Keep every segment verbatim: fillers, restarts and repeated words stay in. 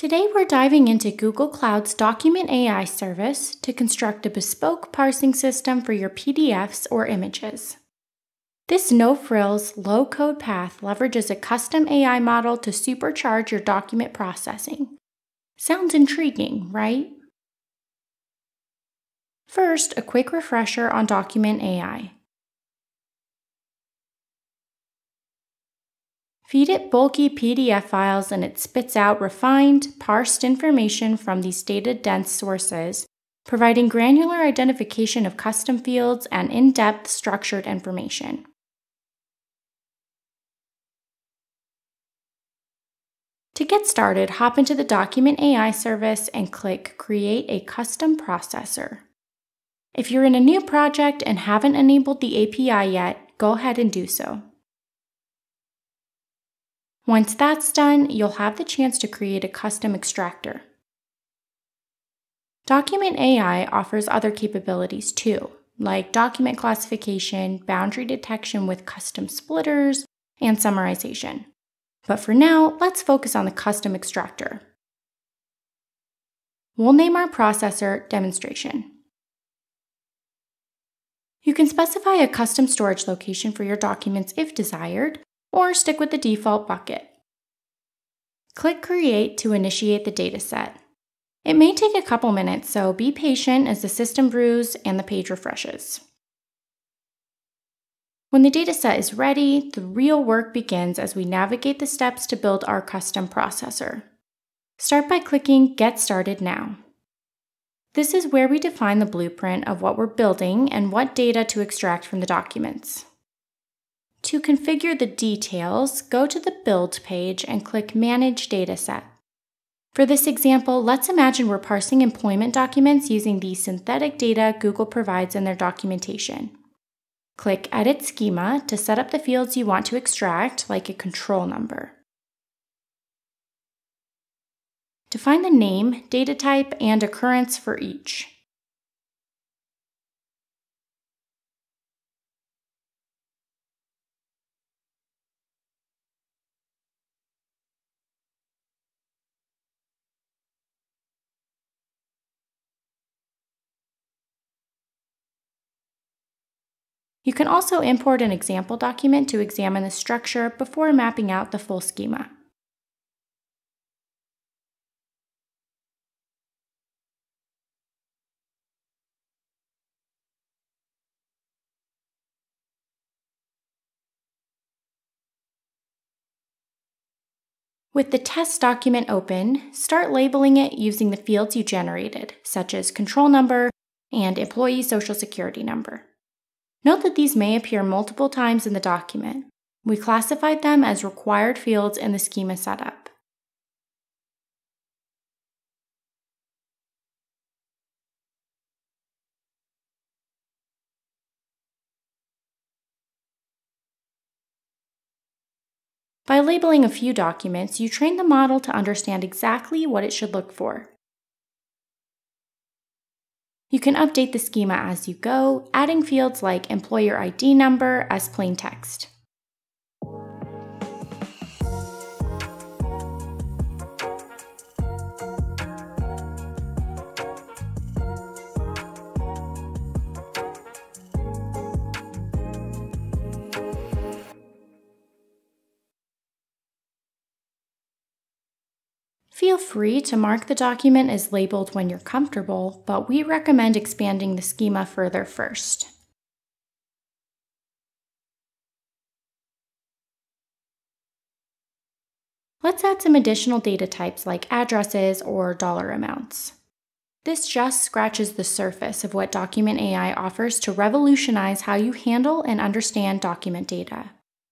Today we're diving into Google Cloud's Document A I service to construct a bespoke parsing system for your P D Fs or images. This no-frills, low-code path leverages a custom A I model to supercharge your document processing. Sounds intriguing, right? First, a quick refresher on Document A I. Feed it bulky P D F files and it spits out refined, parsed information from these data-dense sources, providing granular identification of custom fields and in-depth structured information. To get started, hop into the Document A I service and click Create a Custom Processor. If you're in a new project and haven't enabled the A P I yet, go ahead and do so. Once that's done, you'll have the chance to create a custom extractor. Document A I offers other capabilities too, like document classification, boundary detection with custom splitters, and summarization. But for now, let's focus on the custom extractor. We'll name our processor Demonstration. You can specify a custom storage location for your documents if desired, or stick with the default bucket. Click Create to initiate the dataset. It may take a couple minutes, so be patient as the system brews and the page refreshes. When the dataset is ready, the real work begins as we navigate the steps to build our custom processor. Start by clicking Get Started Now. This is where we define the blueprint of what we're building and what data to extract from the documents. To configure the details, go to the Build page and click Manage Dataset. For this example, let's imagine we're parsing employment documents using the synthetic data Google provides in their documentation. Click Edit Schema to set up the fields you want to extract, like a control number. Define the name, data type, and occurrence for each. You can also import an example document to examine the structure before mapping out the full schema. With the test document open, start labeling it using the fields you generated, such as control number and employee social security number. Note that these may appear multiple times in the document. We classified them as required fields in the schema setup. By labeling a few documents, you train the model to understand exactly what it should look for. You can update the schema as you go, adding fields like employer I D number as plain text. Feel free to mark the document as labeled when you're comfortable, but we recommend expanding the schema further first. Let's add some additional data types like addresses or dollar amounts. This just scratches the surface of what Document A I offers to revolutionize how you handle and understand document data.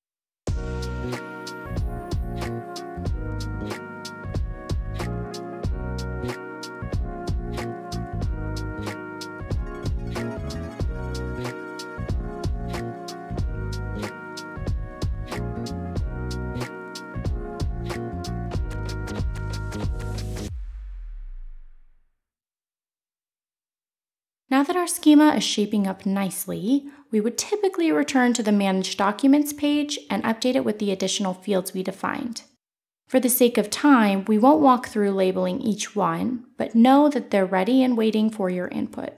Now that our schema is shaping up nicely, we would typically return to the Manage Documents page and update it with the additional fields we defined. For the sake of time, we won't walk through labeling each one, but know that they're ready and waiting for your input.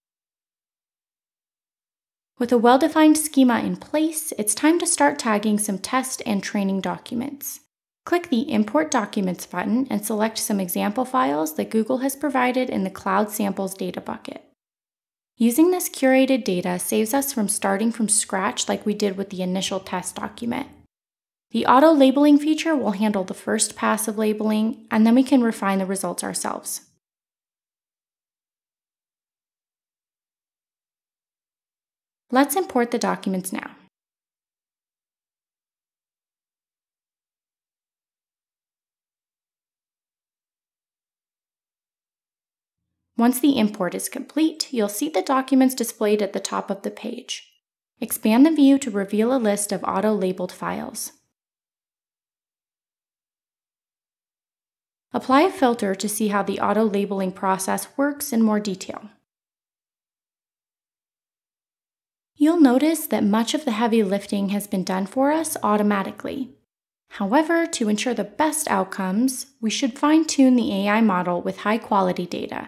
With a well-defined schema in place, it's time to start tagging some test and training documents. Click the Import Documents button and select some example files that Google has provided in the Cloud Samples data bucket. Using this curated data saves us from starting from scratch like we did with the initial test document. The auto-labeling feature will handle the first pass of labeling, and then we can refine the results ourselves. Let's import the documents now. Once the import is complete, you'll see the documents displayed at the top of the page. Expand the view to reveal a list of auto-labeled files. Apply a filter to see how the auto-labeling process works in more detail. You'll notice that much of the heavy lifting has been done for us automatically. However, to ensure the best outcomes, we should fine-tune the A I model with high-quality data.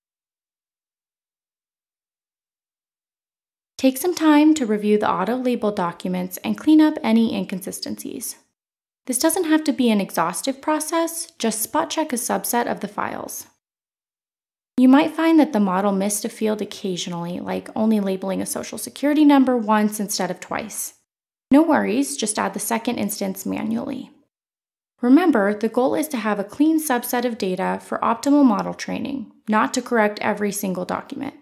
Take some time to review the auto-labeled documents and clean up any inconsistencies. This doesn't have to be an exhaustive process, just spot check a subset of the files. You might find that the model missed a field occasionally, like only labeling a social security number once instead of twice. No worries, just add the second instance manually. Remember, the goal is to have a clean subset of data for optimal model training, not to correct every single document.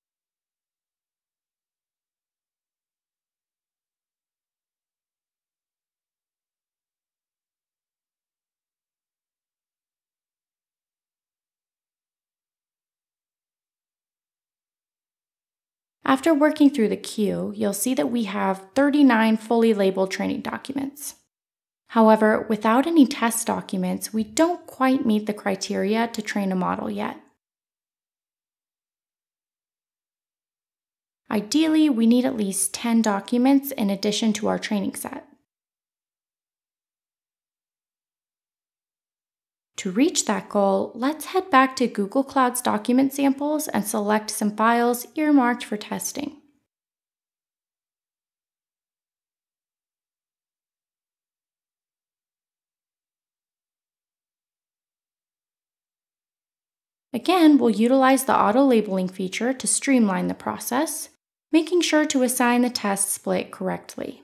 After working through the queue, you'll see that we have thirty-nine fully labeled training documents. However, without any test documents, we don't quite meet the criteria to train a model yet. Ideally, we need at least ten documents in addition to our training set. To reach that goal, let's head back to Google Cloud's document samples and select some files earmarked for testing. Again, we'll utilize the auto-labeling feature to streamline the process, making sure to assign the test split correctly.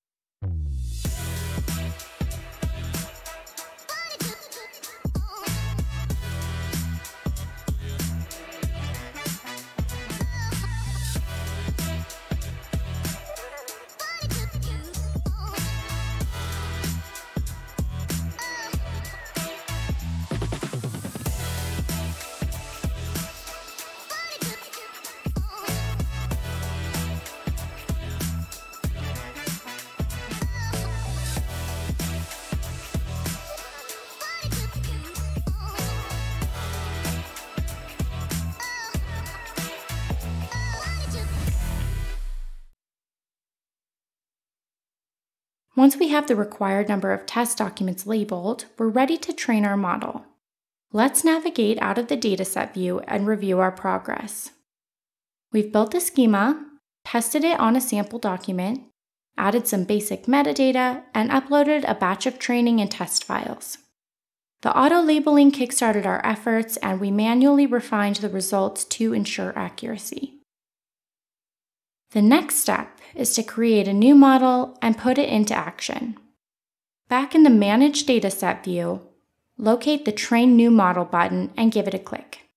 Once we have the required number of test documents labeled, we're ready to train our model. Let's navigate out of the dataset view and review our progress. We've built a schema, tested it on a sample document, added some basic metadata, and uploaded a batch of training and test files. The auto-labeling kickstarted our efforts, and we manually refined the results to ensure accuracy. The next step is to create a new model and put it into action. Back in the Manage Dataset view, locate the Train New Model button and give it a click.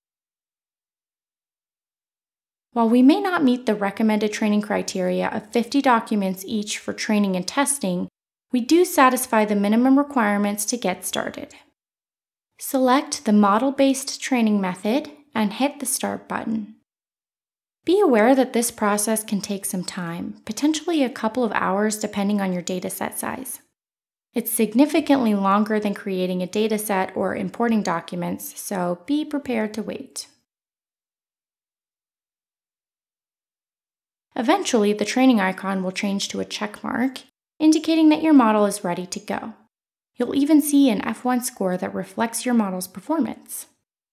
While we may not meet the recommended training criteria of fifty documents each for training and testing, we do satisfy the minimum requirements to get started. Select the model-based training method and hit the Start button. Be aware that this process can take some time, potentially a couple of hours depending on your dataset size. It's significantly longer than creating a dataset or importing documents, so be prepared to wait. Eventually, the training icon will change to a check mark, indicating that your model is ready to go. You'll even see an F one score that reflects your model's performance.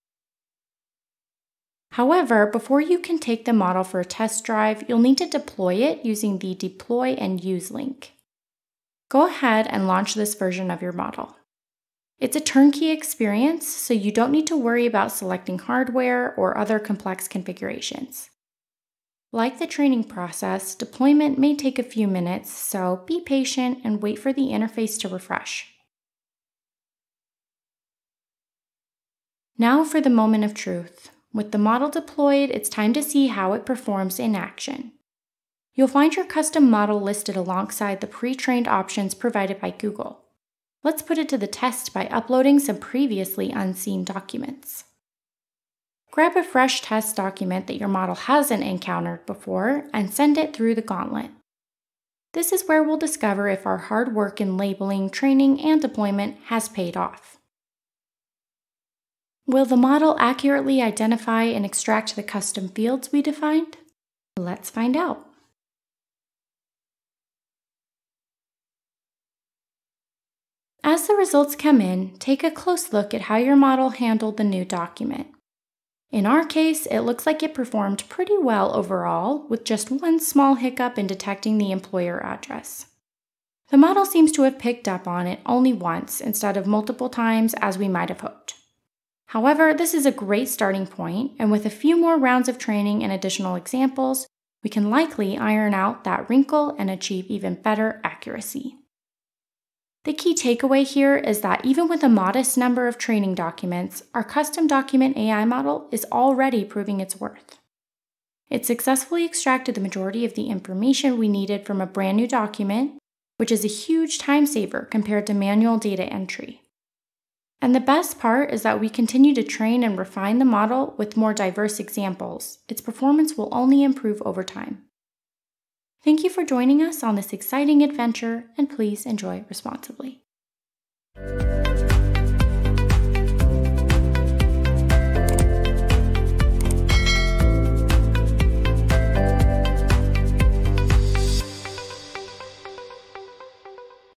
However, before you can take the model for a test drive, you'll need to deploy it using the Deploy and Use link. Go ahead and launch this version of your model. It's a turnkey experience, so you don't need to worry about selecting hardware or other complex configurations. Like the training process, deployment may take a few minutes, so be patient and wait for the interface to refresh. Now for the moment of truth. With the model deployed, it's time to see how it performs in action. You'll find your custom model listed alongside the pre-trained options provided by Google. Let's put it to the test by uploading some previously unseen documents. Grab a fresh test document that your model hasn't encountered before and send it through the gauntlet. This is where we'll discover if our hard work in labeling, training, and deployment has paid off. Will the model accurately identify and extract the custom fields we defined? Let's find out. As the results come in, take a close look at how your model handled the new document. In our case, it looks like it performed pretty well overall, with just one small hiccup in detecting the employer address. The model seems to have picked up on it only once instead of multiple times as we might have hoped. However, this is a great starting point, and with a few more rounds of training and additional examples, we can likely iron out that wrinkle and achieve even better accuracy. The key takeaway here is that even with a modest number of training documents, our custom document A I model is already proving its worth. It successfully extracted the majority of the information we needed from a brand new document, which is a huge time saver compared to manual data entry. And the best part is that we continue to train and refine the model with more diverse examples. Its performance will only improve over time. Thank you for joining us on this exciting adventure, and please enjoy responsibly.